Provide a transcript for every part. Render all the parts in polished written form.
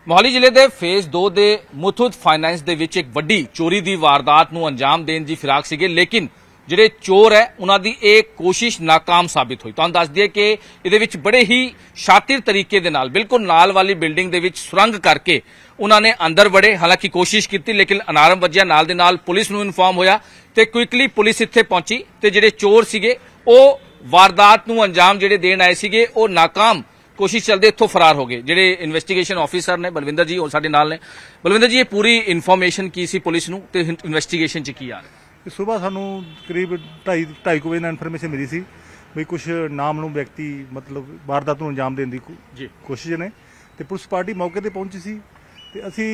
ਮੋਹਾਲੀ ਜ਼ਿਲ੍ਹੇ ਦੇ ਫੇਜ਼ 2 ਦੇ ਮੁਥੂਟ ਫਾਈਨੈਂਸ ਦੇ ਵਿੱਚ ਇੱਕ ਵੱਡੀ ਚੋਰੀ ਦੀ ਵਾਰਦਾਤ ਨੂੰ ਅੰਜਾਮ ਦੇਣ ਦੀ ਫਿਰਾਕ ਸੀਗੇ, ਲੇਕਿਨ ਜਿਹੜੇ ਚੋਰ ਹੈ ਉਹਨਾਂ ਦੀ ਇਹ ਕੋਸ਼ਿਸ਼ ਨਾਕਾਮ ਸਾਬਿਤ ਹੋਈ। ਤੁਹਾਨੂੰ ਦੱਸ ਦਈਏ ਕਿ ਇਹਦੇ ਵਿੱਚ ਬੜੇ ਹੀ ਸ਼ਾਤਿਰ ਤਰੀਕੇ ਦੇ ਨਾਲ ਬਿਲਕੁਲ ਨਾਲ ਵਾਲੀ ਬਿਲਡਿੰਗ ਦੇ ਵਿੱਚ ਸੁਰੰਗ ਕਰਕੇ ਉਹਨਾਂ ਨੇ ਅੰਦਰ ਵੜੇ। ਹਾਲਾਂਕਿ ਕੋਸ਼ਿਸ਼ ਕੀਤੀ ਲੇਕਿਨ ਅਨਾਰਮ ਵੱਜਿਆ। ਨਾਲ ਦੇ ਨਾਲ ਪੁਲਿਸ ਨੂੰ ਇਨਫਾਰਮ ਹੋਇਆ ਤੇ ਕੁਇਕਲੀ ਪੁਲਿਸ ਇੱਥੇ ਪਹੁੰਚੀ ਤੇ ਜਿਹੜੇ ਚੋਰ ਸੀਗੇ ਉਹ ਵਾਰਦਾਤ ਨੂੰ ਅੰਜਾਮ ਜਿਹੜੇ ਦੇਣ ਆਏ ਸੀਗੇ ਉਹ ਨਾਕਾਮ ਕੋਸ਼ਿਸ਼ ਚੱਲਦੇ ਇੱਥੋਂ ਫਰਾਰ ਹੋ ਗਏ। ਜਿਹੜੇ ਇਨਵੈਸਟੀਗੇਸ਼ਨ ਆਫੀਸਰ ਨੇ ਬਲਵਿੰਦਰ ਜੀ ਉਹ ਸਾਡੇ ਨਾਲ ਨੇ। ਬਲਵਿੰਦਰ ਜੀ, ਇਹ ਪੂਰੀ ਇਨਫੋਰਮੇਸ਼ਨ ਕੀ ਸੀ ਪੁਲਿਸ ਨੂੰ ਤੇ ਇਨਵੈਸਟੀਗੇਸ਼ਨ 'ਚ ਕੀ ਆ ਰਿਹਾ? सुबह सानू करीब ढाई को बजे इन्फॉर्मेशन मिली सी भी कुछ नामलूम व्यक्ति मतलब वारदात नूं अंजाम देने की कोशिश ने ते पुलिस पार्टी मौके ते पहुंची सी ते असी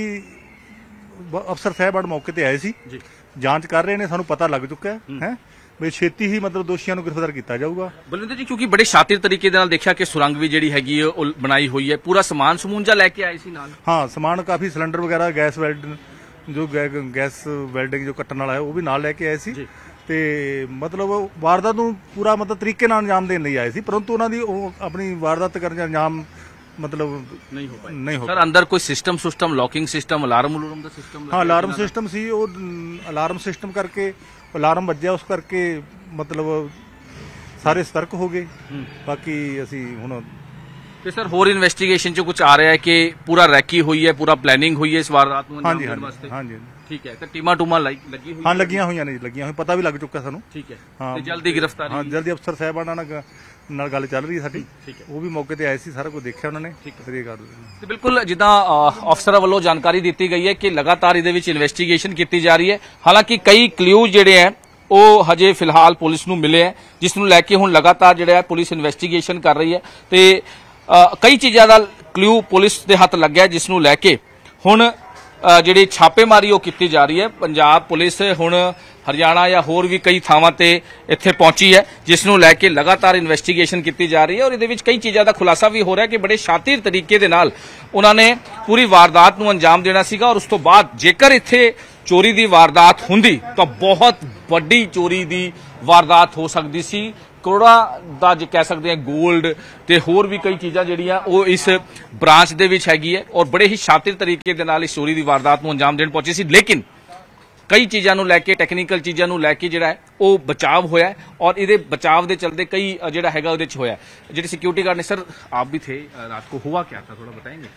अफसर साहबान मौके ते आए सी, जांच कर रहे ने। सानू पता लग चुका है भी छेती ही मतलब दोषियों ਨੂੰ गिरफ्तार किया जाऊगा। ਬਲਵਿੰਦਰ ਜੀ, ਕਿਉਂਕਿ ਬੜੇ ਸ਼ਾਤਿਰ ਤਰੀਕੇ ਦੇ ਨਾਲ ਦੇਖਿਆ ਕਿ ਸੁਰੰਗ ਵੀ ਜਿਹੜੀ ਹੈਗੀ ਉਹ ਬਣਾਈ ਹੋਈ ਹੈ, ਪੂਰਾ ਸਮਾਨ ਸਮੂਨ ਜਾਂ ਲੈ ਕੇ ਆਏ ਸੀ ਨਾਲ? हाँ, समान काफ़ी सिलेंडर वगैरह गैस वेल्ड जो गैस वेल्डिंग जो कट्टन वाला है वो भी नाल लेके आए सी ते मतलब वारदात ਨੂੰ पूरा मतलब तरीके ਨਾਲ अंजाम देने ਲਈ ਆਏ ਸੀ, परंतु ਉਹਨਾਂ ਦੀ ਉਹ ਆਪਣੀ ਵਾਰਦਾਤ ਕਰਨ ਦਾ ਅੰਜਾਮ मतलब नहीं हो सर अंदर कोई सिस्टम लॉकिंग सिस्टम अलार्म ਦਾ सिस्टम? हाँ, अलार्म सिस्टम सी, ਉਹ अलार्म सिस्टम करके अलार्म ਵੱਜਿਆ, ਉਸ ਕਰਕੇ मतलब ਸਾਰੇ ਸਤਰਕ ਹੋ ਗਏ। ਬਾਕੀ ਅਸੀਂ ਹੁਣ ਤੇ ਸਰ ਹੋਰ ਇਨਵੈਸਟੀਗੇਸ਼ਨ 'ਚ ਕੁਝ ਆ ਰਿਹਾ ਹੈ ਕਿ ਪੂਰਾ ਰੈਕੀ ਹੋਈ ਹੈ, ਪੂਰਾ ਪਲੈਨਿੰਗ ਹੋਈ ਹੈ ਇਸ ਵਾਰਦਾਤ ਨੂੰ ਅੰਜਾਮ ਦੇਣ ਵਾਸਤੇ? ਹਾਂਜੀ, ਠੀਕ ਹੈ। ਤੇ ਟੀਮਾਂ ਲੱਗੀ ਹੋਈ? ਹਾਂ, ਲੱਗੀਆਂ ਹੋਈਆਂ ਨੇ ਜੀ, ਲੱਗੀਆਂ ਹੋਈਆਂ, ਪਤਾ ਵੀ ਲੱਗ ਚੁੱਕਾ ਸਾਨੂੰ। ਠੀਕ ਹੈ, ਤੇ ਜਲਦੀ ਗ੍ਰਿਫਤਾਰੀ? ਹਾਂ, ਜਲਦੀ ਅਫਸਰ ਸਾਹਿਬਾਨਾਂ ਨਾਲ ਗੱਲ ਚੱਲ ਰਹੀ ਹੈ ਸਾਡੀ। ਠੀਕ ਹੈ, ਉਹ ਵੀ ਮੌਕੇ ਤੇ ਆਏ ਸੀ, ਸਾਰਾ ਕੁਝ ਦੇਖਿਆ ਉਹਨਾਂ ਨੇ। ਤੇ ਬਿਲਕੁਲ ਜਿੱਦਾਂ ਅਫਸਰਾਂ ਵੱਲੋਂ ਜਾਣਕਾਰੀ ਦਿੱਤੀ ਗਈ ਹੈ ਕਿ ਲਗਾਤਾਰ ਇਹਦੇ ਵਿੱਚ ਇਨਵੈਸਟੀਗੇਸ਼ਨ ਕੀਤੀ ਜਾ ਰਹੀ ਹੈ। ਹਾਲਾਂਕਿ ਕਈ ਕਲੂ ਜਿਹੜੇ ਹੈ ਉਹ ਹਜੇ ਫਿਲਹਾਲ ਪੁਲਿਸ ਨੂੰ ਮਿਲੇ ਹੈ, ਜਿਸ ਨੂੰ ਲੈ ਕੇ ਹੁਣ ਲਗਾਤਾਰ ਜਿਹੜਾ ਹੈ ਪੁਲਿਸ ਇਨਵੈਸਟੀਗੇਸ਼ਨ ਕਰ ਰਹੀ ਹੈ ਤੇ ਕਈ ਚੀਜ਼ਾਂ ਦਾ ਕਲੂ ਪੁਲਿਸ ਦੇ ਹੱਥ ਲੱਗਿਆ, ਜਿਸ ਨੂੰ ਲੈ ਕੇ ਹੁਣ ਜਿਹੜੀ ਛਾਪੇਮਾਰੀ ਉਹ ਕੀਤੀ ਜਾ ਰਹੀ ਹੈ। ਪੰਜਾਬ ਪੁਲਿਸ ਹੁਣ ਹਰਿਆਣਾ ਜਾਂ ਹੋਰ ਵੀ ਕਈ ਥਾਵਾਂ ਤੇ ਇੱਥੇ ਪਹੁੰਚੀ ਹੈ, ਜਿਸ ਨੂੰ ਲੈ ਕੇ ਲਗਾਤਾਰ ਇਨਵੈਸਟੀਗੇਸ਼ਨ ਕੀਤੀ ਜਾ ਰਹੀ ਹੈ ਔਰ ਇਹਦੇ ਵਿੱਚ ਕਈ ਚੀਜ਼ਾਂ ਦਾ ਖੁਲਾਸਾ ਵੀ ਹੋ ਰਿਹਾ ਕਿ ਬੜੇ ਸ਼ਾਤਿਰ ਤਰੀਕੇ ਦੇ ਨਾਲ ਉਹਨਾਂ ਨੇ ਪੂਰੀ ਵਾਰਦਾਤ ਨੂੰ ਅੰਜਾਮ ਦੇਣਾ ਸੀਗਾ ਔਰ ਉਸ ਤੋਂ ਬਾਅਦ ਜੇਕਰ ਇੱਥੇ ਚੋਰੀ ਦੀ ਵਾਰਦਾਤ ਹੁੰਦੀ ਤਾਂ ਬਹੁਤ ਵੱਡੀ ਚੋਰੀ ਦੀ ਵਾਰਦਾਤ ਹੋ ਸਕਦੀ ਸੀ। ਕਰੋੜਾਂ ਦਾ ਜੇ ਕਹਿ ਸਕਦੇ ਹਾਂ ਗੋਲਡ ਤੇ ਹੋਰ ਵੀ ਕਈ ਚੀਜ਼ਾਂ ਜਿਹੜੀਆਂ ਉਹ ਇਸ ਬ੍ਰਾਂਚ ਦੇ ਵਿੱਚ ਹੈਗੀ ਹੈ ਔਰ ਬੜੇ ਹੀ ਸ਼ਾਤਿਰ ਤਰੀਕੇ ਦੇ ਨਾਲ ਇਸ ਚੋਰੀ ਦੀ ਵਾਰਦਾਤ ਨੂੰ ਅੰਜਾਮ ਦੇਣ ਪਹੁੰਚੀ ਸੀ। ਲੇਕਿਨ ਕਈ ਚੀਜ਼ਾਂ ਨੂੰ ਲੈ ਕੇ, ਟੈਕਨੀਕਲ ਚੀਜ਼ਾਂ ਨੂੰ ਲੈ ਕੇ ਜਿਹੜਾ ਹੈ ਉਹ ਬਚਾਵ ਹੋਇਆ ਔਰ ਇਹਦੇ ਬਚਾਵ ਦੇ ਚਲਦੇ ਕਈ ਜਿਹੜਾ ਹੈਗਾ ਉਹਦੇ 'ਚ ਹੋਇਆ। ਜਿਹੜੇ ਸਿक्योरिटी गार्ड ने सर आप भी थे रात को, हुआ क्या था थोड़ा बताएंगे?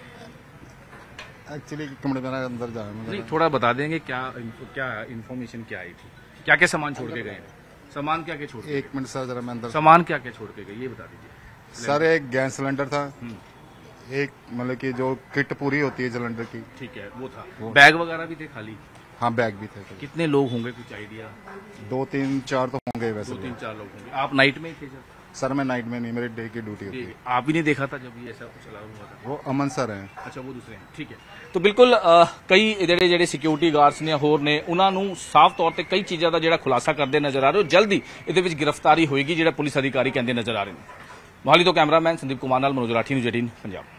एक्चुअली कमरे में अंदर जाए नहीं, थोड़ा बता देंगे क्या इन्फॉर्मेशन क्या आई थी, क्या क्या सामान छोड़ के गए? सामान क्या क्या छोड़ के? एक मिनट सर, जरा मैं अंदर। सामान क्या क्या छोड़ के गए ये बता दीजिए सर। एक गैस सिलेंडर था, एक मतलब कि जो किट पूरी होती है सिलेंडर की। ठीक है, वो था। बैग वगैरह भी थे खाली? हाँ, बैग भी थे। कितने लोग होंगे, कुछ आइडिया? 2 3 4 तो होंगे वैसे। 2 3 4 लोग होंगे। आप नाइट में ही थे सर? सर मैं नाइट में नहीं, मेरी डे की ड्यूटी होती है। आप ही नहीं देखा था जब ये ऐसा कुछ चला हुआ था? वो अमन सर हैं। अच्छा, वो दूसरे हैं। ठीक है। तो बिल्कुल कई ਜਿਹੜੇ ਸਿਕਿਉਰਿਟੀ ਗਾਰਡਸ ਨੇ ਹੋਰ ਨੇ ਉਹਨਾਂ ਨੂੰ ਸਾਫ਼ ਤੌਰ ਤੇ ਕਈ ਚੀਜ਼ਾਂ ਦਾ ਜਿਹੜਾ ਖੁਲਾਸਾ ਕਰਦੇ ਨਜ਼ਰ ਆ ਰਹੇ ਹੋ। ਜਲਦੀ ਇਹਦੇ ਵਿੱਚ ਗ੍ਰਿਫਤਾਰੀ ਹੋਏਗੀ, ਜਿਹੜਾ ਪੁਲਿਸ ਅਧਿਕਾਰੀ ਕਹਿੰਦੇ ਨਜ਼ਰ ਆ ਰਹੇ ਨੇ। ਮੋਹਾਲੀ ਤੋਂ ਕੈਮਰਾਮੈਨ ਸੰਦੀਪ ਕੁਮਾਰ ਨਾਲ ਮਨੋਜ ਰਾਠੀ, ਨਿਊਜ਼ 18 ਪੰਜਾਬ।